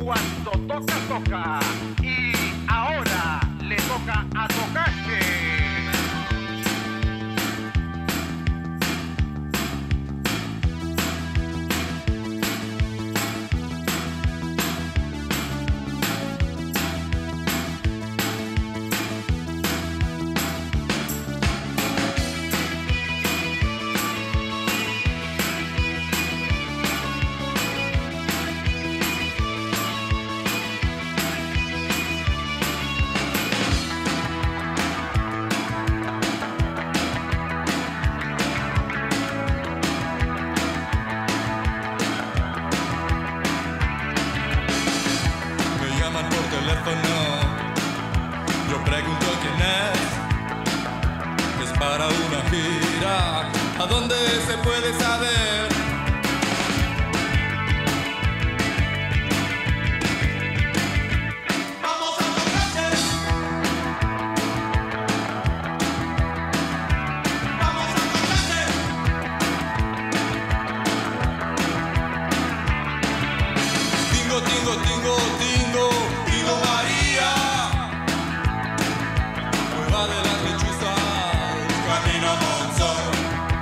Cuando toca, toca. Y ahora le toca a Tocache. Yo pregunto quién es para una gira, ¿a dónde se puede saber? Vamos a Tocache. Vamos a Tocache. Tingo, tingo, tingo, tingo. María, prueba de las lechuzas, camino a Monzón.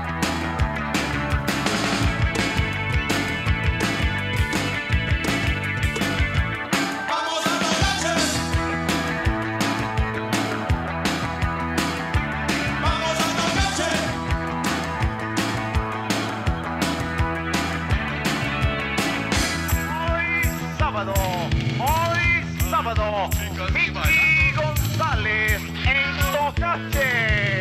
Vamos a Tocache. Vamos a Tocache. Sábado, Miki González en Tocache.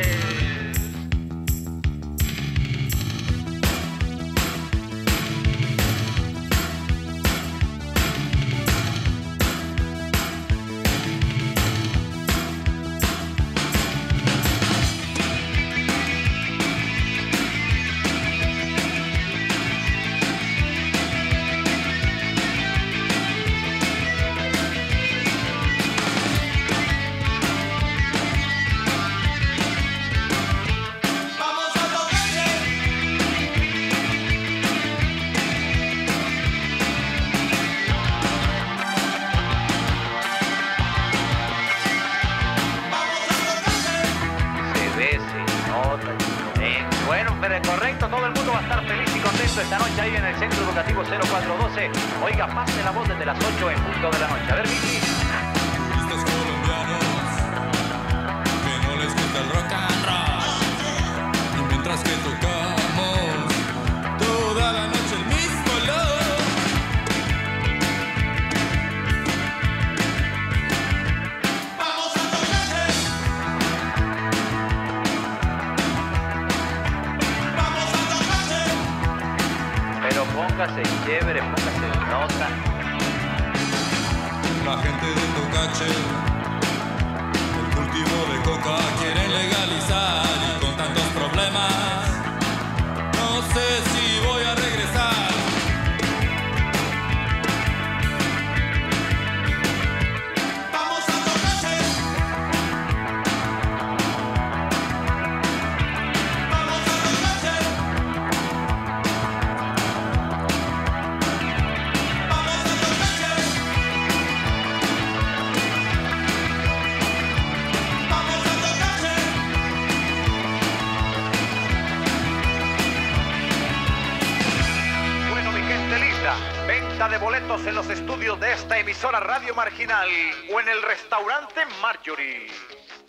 Bueno, pero correcto, todo el mundo va a estar feliz y contento esta noche ahí en el Centro Educativo 0412. Oiga, pase la voz desde las 8 en punto de la noche. A ver, Miki. Turistas colombianos que no les gusta el rock and roll. Y mientras que tocamos toda la noche el mismo olor. Vamos a Tocache. Pero póngase chévere, póngase nota. La gente de Tocache, el cultivo de coca quieren legalizar y con tantos problemas, no sé si voy a regresar. Vamos a Tocache. Vamos a Tocache. Venta de boletos en los estudios de esta emisora Radio Marginal o en el restaurante Marjorie.